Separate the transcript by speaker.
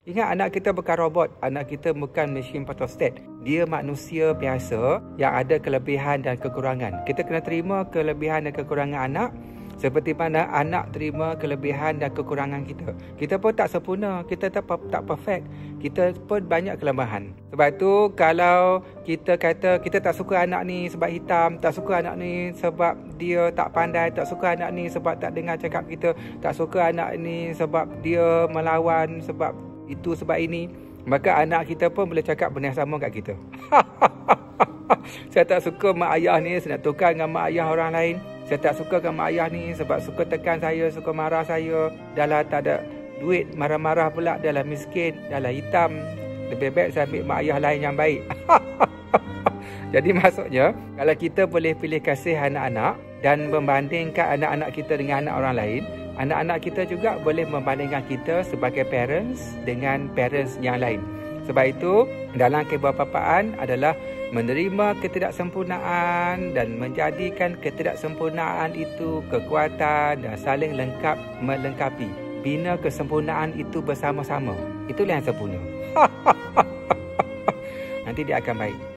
Speaker 1: Ingat, anak kita bukan robot, anak kita bukan mesin photostat. Dia manusia biasa yang ada kelebihan dan kekurangan. Kita kena terima kelebihan dan kekurangan anak seperti mana anak terima kelebihan dan kekurangan kita. Kita pun tak sempurna, kita tak perfect. Kita pun banyak kelemahan. Sebab tu kalau kita kata kita tak suka anak ni sebab hitam, tak suka anak ni sebab dia tak pandai, tak suka anak ni sebab tak dengar cakap kita, tak suka anak ni sebab dia melawan, sebab itu sebab ini, maka anak kita pun boleh cakap benda yang sama kat kita. Saya tak suka mak ayah ni, saya nak tukar dengan mak ayah orang lain. Saya tak suka dengan mak ayah ni sebab suka tekan saya, suka marah saya. Dah lah tak ada duit, marah-marah pula, dah lah miskin, dah lah hitam. Lebih baik saya ambil mak ayah lain yang baik. Jadi maksudnya, kalau kita boleh pilih kasih anak-anak dan membandingkan anak-anak kita dengan anak orang lain, anak-anak kita juga boleh membandingkan kita sebagai parents dengan parents yang lain. Sebab itu, dalam kebapaan adalah menerima ketidaksempurnaan dan menjadikan ketidaksempurnaan itu kekuatan dan saling melengkapi. Bina kesempurnaan itu bersama-sama. Itulah yang sempurna. Nanti dia akan baik.